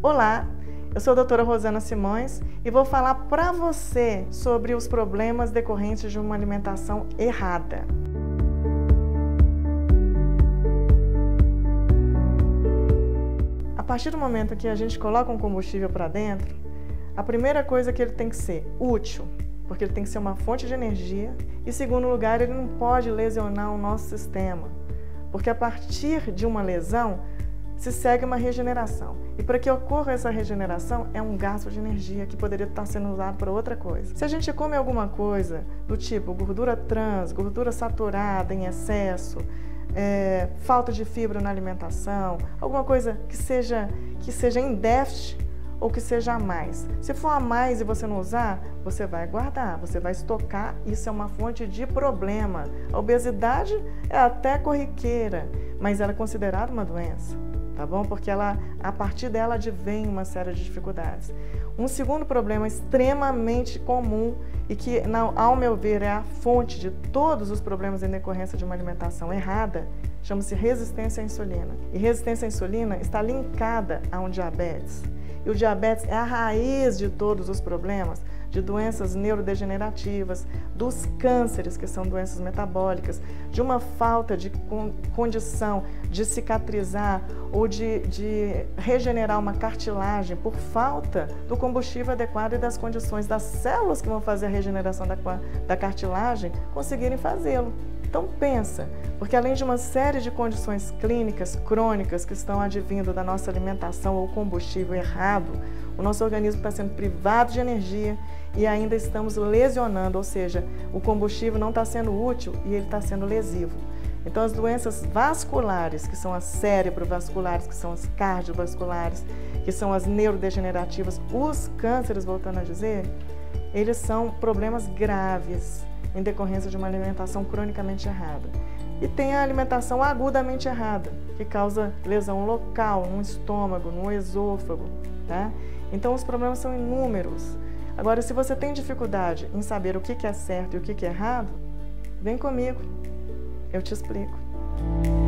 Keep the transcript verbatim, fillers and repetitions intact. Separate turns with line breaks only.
Olá, eu sou a doutora Rosana Simões e vou falar para você sobre os problemas decorrentes de uma alimentação errada. A partir do momento que a gente coloca um combustível para dentro, a primeira coisa é que ele tem que ser útil, porque ele tem que ser uma fonte de energia, e em segundo lugar, ele não pode lesionar o nosso sistema, porque a partir de uma lesão se segue uma regeneração. E para que ocorra essa regeneração, é um gasto de energia que poderia estar sendo usado para outra coisa. Se a gente come alguma coisa do tipo gordura trans, gordura saturada em excesso, é, falta de fibra na alimentação, alguma coisa que seja, que seja em déficit ou que seja a mais. Se for a mais e você não usar, você vai guardar, você vai estocar, isso é uma fonte de problema. A obesidade é até corriqueira, mas ela é considerada uma doença. Tá bom? Porque ela, a partir dela advém uma série de dificuldades. Um segundo problema extremamente comum e que, ao meu ver, é a fonte de todos os problemas em decorrência de uma alimentação errada, chama-se resistência à insulina. E resistência à insulina está linkada a um diabetes. E o diabetes é a raiz de todos os problemas, de doenças neurodegenerativas, dos cânceres, que são doenças metabólicas, de uma falta de condição de cicatrizar ou de, de regenerar uma cartilagem por falta do combustível adequado e das condições das células que vão fazer a regeneração da, da cartilagem conseguirem fazê-lo. Então pensa, porque além de uma série de condições clínicas crônicas que estão advindo da nossa alimentação ou combustível errado, o nosso organismo está sendo privado de energia e ainda estamos lesionando, ou seja, o combustível não está sendo útil e ele está sendo lesivo. Então as doenças vasculares, que são as cerebrovasculares, que são as cardiovasculares, que são as neurodegenerativas, os cânceres, voltando a dizer, eles são problemas graves em decorrência de uma alimentação cronicamente errada. E tem a alimentação agudamente errada, que causa lesão local, no estômago, no esôfago, tá? Então os problemas são inúmeros. Agora, se você tem dificuldade em saber o que é certo e o que é errado, vem comigo, eu te explico.